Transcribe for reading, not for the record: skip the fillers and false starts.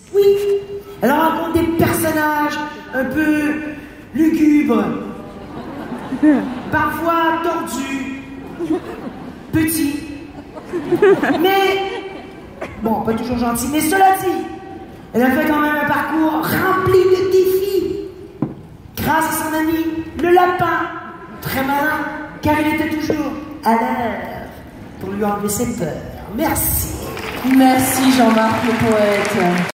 Oui, elle rencontre des personnages un peu lugubres, parfois tordus, petits, mais, bon, pas toujours gentils, mais cela dit, elle a fait quand même un parcours rempli de défis, grâce à son ami, le lapin, très malin, car il était toujours à l'heure pour lui enlever ses peurs. Merci. Merci Jean-Marc le poète.